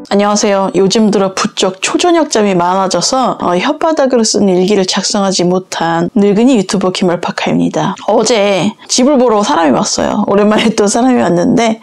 안녕하세요. 요즘 들어 부쩍 초저녁잠이 많아져서 혓바닥으로 쓴 일기를 작성하지 못한 늙은이 유튜버 김알파카입니다. 어제 집을 보러 사람이 왔어요. 오랜만에 또 사람이 왔는데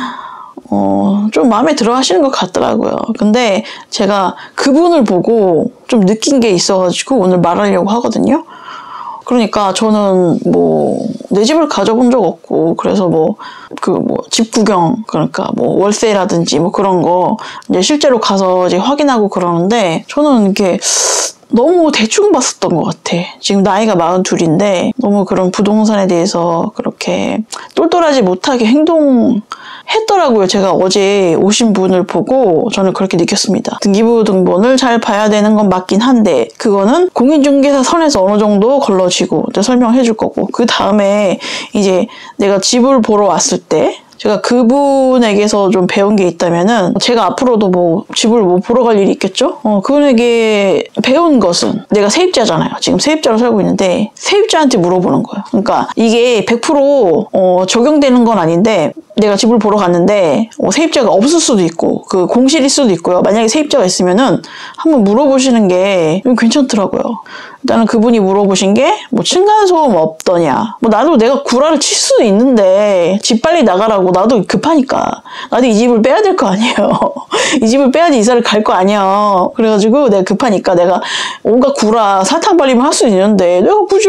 좀 마음에 들어 하시는 것 같더라고요. 근데 제가 그분을 보고 좀 느낀 게 있어가지고 오늘 말하려고 하거든요. 그러니까 저는 내 집을 가져본 적 없고, 그래서 집 구경, 그러니까 월세라든지 그런 거 이제 실제로 가서 이제 확인하고 그러는데, 저는 이게 너무 대충 봤었던 것 같아. 지금 나이가 42인데 너무 그런 부동산에 대해서 그렇게 똘똘하지 못하게 행동했더라고요. 제가 어제 오신 분을 보고 저는 그렇게 느꼈습니다. 등기부등본을 잘 봐야 되는 건 맞긴 한데, 그거는 공인중개사 선에서 어느 정도 걸러지고 설명해 줄 거고, 그 다음에 이제 내가 집을 보러 왔을 때 제가 그분에게서 좀 배운 게 있다면은, 제가 앞으로도 집을 보러 갈 일이 있겠죠? 그분에게 배운 것은, 내가 세입자잖아요. 지금 세입자로 살고 있는데 세입자한테 물어보는 거예요. 그러니까 이게 100% 적용되는 건 아닌데, 내가 집을 보러 갔는데 세입자가 없을 수도 있고 그 공실일 수도 있고요. 만약에 세입자가 있으면은 한번 물어보시는 게 좀 괜찮더라고요. 일단은 그분이 물어보신 게 층간소음 없더냐. 나도 내가 구라를 칠 수도 있는데 집 빨리 나가라고, 나도 급하니까 나도 이 집을 빼야 될 거 아니에요. 이 집을 빼야지 이사를 갈 거 아니야. 그래가지고 내가 급하니까 내가 온갖 구라 사탕 발림을 할 수 있는데 내가 굳이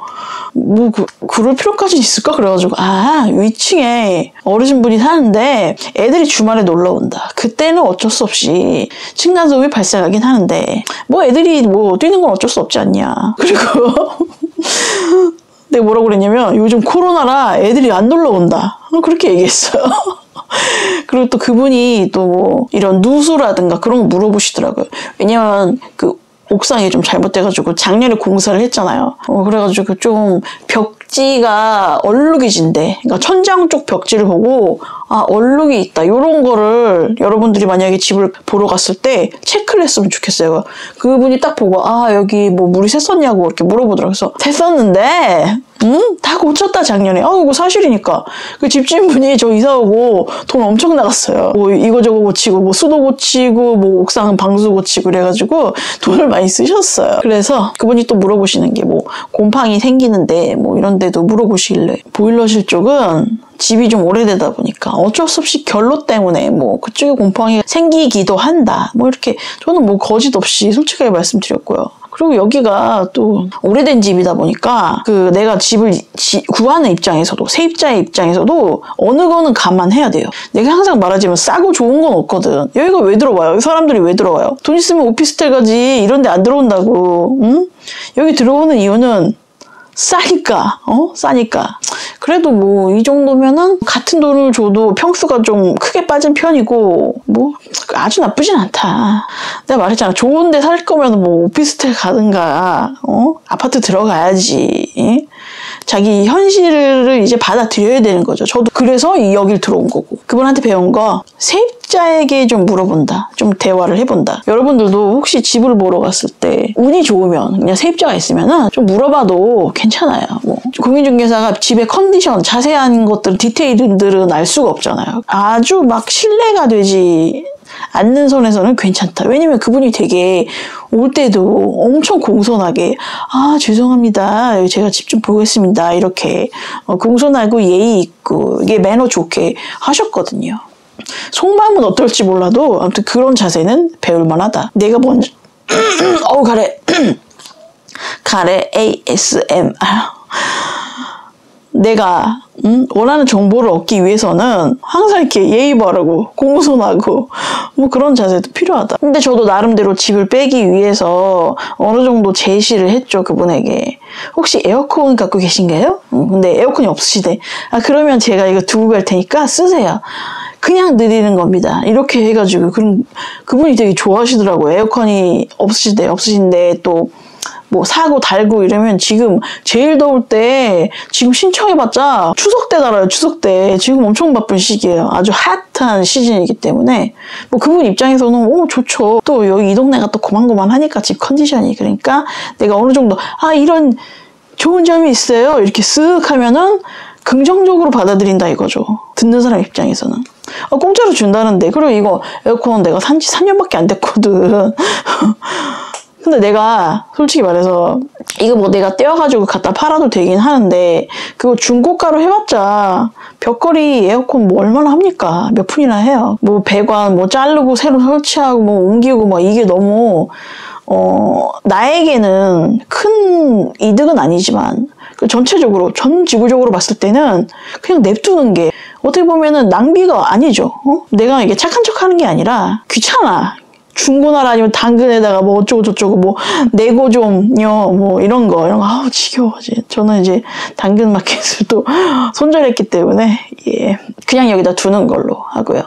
그럴 필요까지 있을까? 그래가지고 위층에 어르신분이 사는데 애들이 주말에 놀러 온다. 그때는 어쩔 수 없이 층간소음이 발생하긴 하는데 애들이 뛰는 건 어쩔 수 없지 않냐. 그리고 내가 뭐라고 그랬냐면, 요즘 코로나라 애들이 안 놀러 온다. 그렇게 얘기했어요. 그리고 또 그분이 또 이런 누수라든가 그런 거 물어보시더라고요. 왜냐면 옥상이 좀 잘못돼가지고 작년에 공사를 했잖아요. 그래가지고 좀 벽지가 얼룩이 진대. 그러니까 천장 쪽 벽지를 보고 얼룩이 있다. 이런 거를 여러분들이 만약에 집을 보러 갔을 때 체크를 했으면 좋겠어요. 그분이 딱 보고 여기 물이 샜었냐고 이렇게 물어보더라고요. 그래서 샜었는데 다 고쳤다 작년에. 이거 사실이니까. 그 집주인분이 저 이사 오고 돈 엄청 나갔어요. 이거저거 고치고 수도 고치고 옥상 방수 고치고 그래가지고 돈을 많이 쓰셨어요. 그래서 그분이 또 물어보시는 게 곰팡이 생기는데 이런 데도 물어보시길래, 보일러실 쪽은 집이 좀 오래되다 보니까 어쩔 수 없이 결로 때문에 그쪽에 곰팡이가 생기기도 한다. 이렇게 저는 거짓 없이 솔직하게 말씀드렸고요. 그리고 여기가 또 오래된 집이다 보니까 내가 집을 구하는 입장에서도, 세입자의 입장에서도 어느 거는 감안해야 돼요. 내가 항상 말하지만 싸고 좋은 건 없거든. 여기가 왜 들어와요? 여기 사람들이 왜 들어와요? 돈 있으면 오피스텔 가지 이런 데 안 들어온다고. 응? 여기 들어오는 이유는 싸니까. 싸니까. 그래도 이 정도면은 같은 돈을 줘도 평수가 좀 크게 빠진 편이고 아주 나쁘진 않다. 내가 말했잖아. 좋은 데 살 거면 오피스텔 가든가 아파트 들어가야지. 자기 현실을 이제 받아들여야 되는 거죠. 저도 그래서 여길 들어온 거고. 그분한테 배운 거, 세입자에게 좀 물어본다. 좀 대화를 해본다. 여러분들도 혹시 집을 보러 갔을 때 운이 좋으면, 그냥 세입자가 있으면은 좀 물어봐도 괜찮아요. 공인중개사가 집의 컨디션, 자세한 것들, 디테일들은 알 수가 없잖아요. 아주 신뢰가 되지 않는 선에서는 괜찮다. 왜냐면 그분이 되게 올 때도 엄청 공손하게 죄송합니다. 제가 집 좀 보겠습니다. 이렇게 공손하고 예의 있고 이게 매너 좋게 하셨거든요. 속마음은 어떨지 몰라도 아무튼 그런 자세는 배울 만하다. 내가 먼저 가래 ASMR. 내가 원하는 정보를 얻기 위해서는 항상 이렇게 예의 바르고 공손하고 그런 자세도 필요하다. 근데 저도 나름대로 집을 빼기 위해서 어느 정도 제시를 했죠. 그분에게. 혹시 에어컨 갖고 계신가요? 근데 에어컨이 없으시대. 그러면 제가 이거 두고 갈 테니까 쓰세요. 그냥 드리는 겁니다. 이렇게 해가지고 그분이 되게 좋아하시더라고요. 에어컨이 없으신데 또 사고 달고 이러면, 지금 제일 더울 때 지금 신청해봤자 추석 때 달아요. 추석 때. 지금 엄청 바쁜 시기예요. 아주 핫한 시즌이기 때문에 그분 입장에서는 좋죠. 또 여기 이 동네가 또 고만고만하니까 집 컨디션이. 그러니까 내가 어느 정도 이런 좋은 점이 있어요. 이렇게 쓱 하면은 긍정적으로 받아들인다 이거죠. 듣는 사람 입장에서는. 공짜로 준다는데. 그리고 이거 에어컨 내가 산 지 3년밖에 안 됐거든. 근데 내가 솔직히 말해서 이거 뭐 내가 떼어가지고 갖다 팔아도 되긴 하는데 그거 중고가로 해봤자 벽걸이 에어컨 뭐 얼마나 합니까? 몇 푼이나 해요. 뭐 배관 뭐 자르고 새로 설치하고 뭐 옮기고 뭐 이게 너무 나에게는 큰 이득은 아니지만 전체적으로 전 지구적으로 봤을 때는 그냥 냅두는 게 어떻게 보면은 낭비가 아니죠. 내가 이게 착한 척 하는 게 아니라 귀찮아. 중고나라 아니면 당근에다가 뭐 어쩌고 저쩌고 뭐 내고 좀요 뭐 이런 거 아우 지겨워. 저는 이제 당근 마켓을 또 손절했기 때문에 그냥 여기다 두는 걸로 하고요.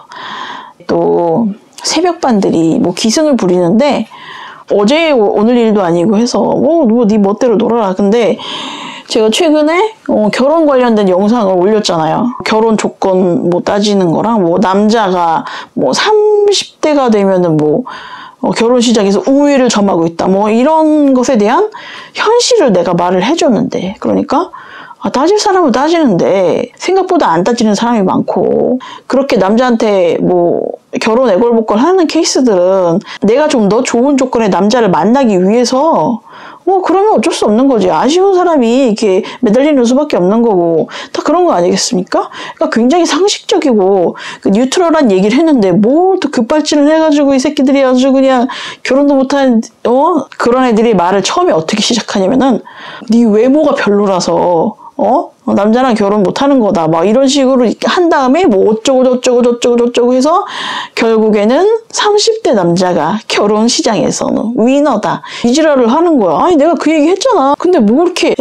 또 새벽반들이 뭐 기승을 부리는데 어제 오늘 일도 아니고 해서 뭐 네 멋대로 놀아라. 근데 제가 최근에 결혼 관련된 영상을 올렸잖아요. 결혼 조건 뭐 따지는 거랑 뭐 남자가 뭐 30대가 되면은 뭐 결혼 시장에서 우위를 점하고 있다. 뭐 이런 것에 대한 현실을 내가 말을 해줬는데 그러니까 따질 사람은 따지는데 생각보다 안 따지는 사람이 많고 그렇게 남자한테 뭐 결혼 애걸복걸 하는 케이스들은 내가 좀 더 좋은 조건의 남자를 만나기 위해서 그러면 어쩔 수 없는 거지. 아쉬운 사람이 이렇게 매달리는 수밖에 없는 거고 다 그런 거 아니겠습니까? 그러니까 굉장히 상식적이고 뉴트럴한 얘기를 했는데 뭐 또 급발진을 해가지고 이 새끼들이 아주 그냥 결혼도 못한 그런 애들이 말을 처음에 어떻게 시작하냐면은 네 외모가 별로라서 남자랑 결혼 못하는 거다. 막 이런 식으로 한 다음에 뭐 어쩌고 저쩌고 해서 결국에는 30대 남자가 결혼 시장에서는 위너다. 이 지랄을 하는 거야. 아니 내가 그 얘기 했잖아. 근데 뭐 이렇게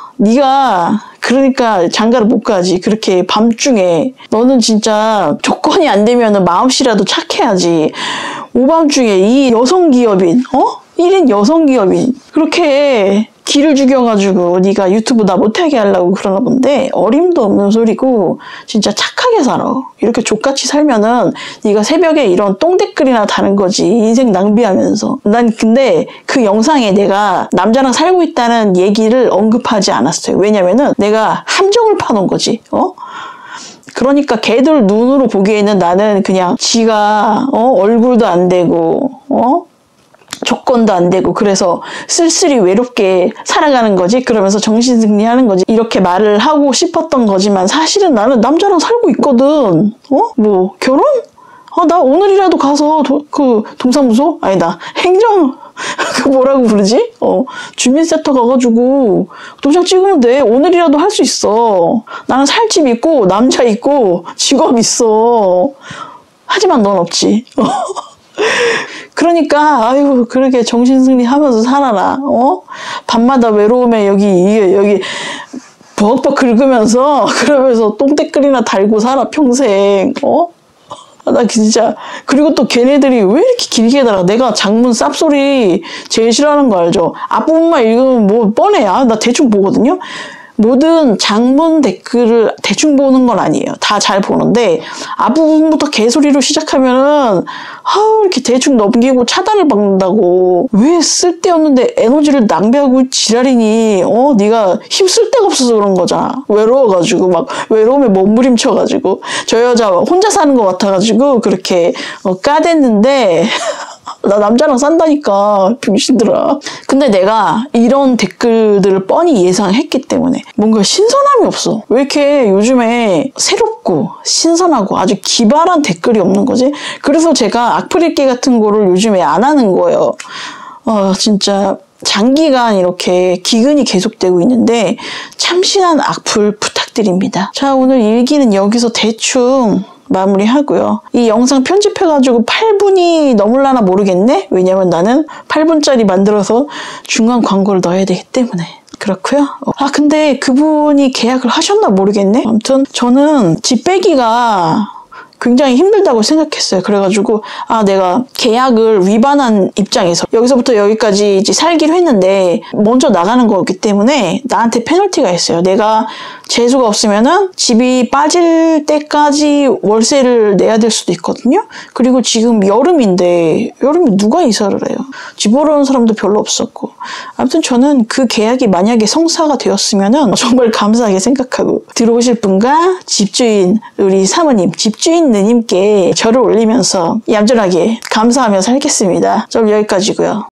네가 그러니까 장가를 못 가지. 그렇게 밤중에 너는 진짜 조건이 안 되면은 마음씨라도 착해야지. 오밤중에 이 여성 기업인 1인 여성 기업인 그렇게 기를 죽여가지고 네가 유튜브 나 못하게 하려고 그러나 본데 어림도 없는 소리고 진짜 착하게 살아. 이렇게 족같이 살면은 네가 새벽에 이런 똥댓글이나 다는 거지. 인생 낭비하면서. 난 근데 그 영상에 내가 남자랑 살고 있다는 얘기를 언급하지 않았어요. 왜냐면은 내가 함정을 파놓은 거지. 그러니까 걔들 눈으로 보기에는 나는 그냥 지가 얼굴도 안 되고 조건도 안 되고 그래서 쓸쓸히 외롭게 살아가는 거지. 그러면서 정신승리하는 거지. 이렇게 말을 하고 싶었던 거지만 사실은 나는 남자랑 살고 있거든. 뭐 결혼? 나 오늘이라도 가서 그 동사무소? 아니다. 행정 그 뭐라고 부르지? 주민센터 가가지고 도장 찍으면 돼. 오늘이라도 할 수 있어. 나는 살 집 있고 남자 있고 직업 있어. 하지만 넌 없지. 그러니까 아유 그렇게 정신승리 하면서 살아라. 밤마다 외로움에 여기 벅벅 긁으면서 그러면서 똥댓글이나 달고 살아 평생. 나 진짜. 그리고 또 걔네들이 왜 이렇게 길게 달아. 내가 장문 쌉소리 제일 싫어하는 거 알죠? 앞부분만 읽으면 뭐 뻔해. 나 대충 보거든요. 모든 장문 댓글을 대충 보는 건 아니에요. 다 잘 보는데 앞부분부터 개소리로 시작하면은 이렇게 대충 넘기고 차단을 박는다고. 왜 쓸데없는데 에너지를 낭비하고 지랄이니. 네가 힘쓸 데가 없어서 그런 거잖아. 외로워가지고 막 외로움에 몸부림쳐가지고 저 여자 혼자 사는 것 같아가지고 그렇게 까댔는데 나 남자랑 산다니까 병신들아. 근데 내가 이런 댓글들을 뻔히 예상했기 때문에 뭔가 신선함이 없어. 왜 이렇게 요즘에 새롭고 신선하고 아주 기발한 댓글이 없는 거지? 그래서 제가 악플 읽기 같은 거를 요즘에 안 하는 거예요. 진짜 장기간 이렇게 기근이 계속되고 있는데 참신한 악플 부탁드립니다. 자, 오늘 일기는 여기서 대충 마무리하고요. 이 영상 편집해가지고 8분이 넘을라나 모르겠네? 왜냐면 나는 8분짜리 만들어서 중간 광고를 넣어야 되기 때문에. 그렇고요. 근데 그분이 계약을 하셨나 모르겠네? 아무튼 저는 집 빼기가 굉장히 힘들다고 생각했어요. 그래가지고 내가 계약을 위반한 입장에서 여기서부터 여기까지 이제 살기로 했는데 먼저 나가는 거기 때문에 나한테 페널티가 있어요. 내가 재수가 없으면은 집이 빠질 때까지 월세를 내야 될 수도 있거든요. 그리고 지금 여름인데 여름에 누가 이사를 해요? 집 보러 온 사람도 별로 없었고. 아무튼 저는 그 계약이 만약에 성사가 되었으면은 정말 감사하게 생각하고 들어오실 분과 집주인 우리 사모님 집주인님 느님께 절을 올리면서 얌전하게 감사하며 살겠습니다. 저 여기까지고요.